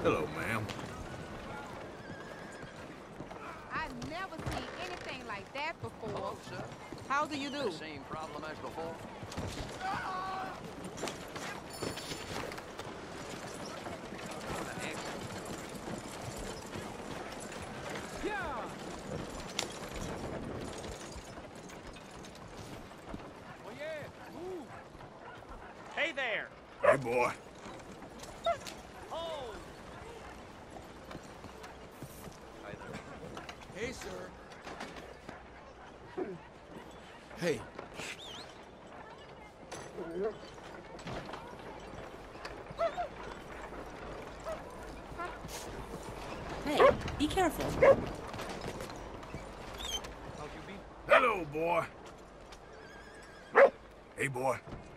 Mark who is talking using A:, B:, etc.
A: Hello, ma'am.
B: I've never seen anything like that before.
C: Hello, sir.
B: How do you do?
C: The same problem as before.
D: Hey there!
A: Hey, boy.
D: Oh!
C: Hi there.
E: Hey, sir. Hey.
F: Hey, be careful.
D: How'd you be?
A: Hello, boy. Hey, boy.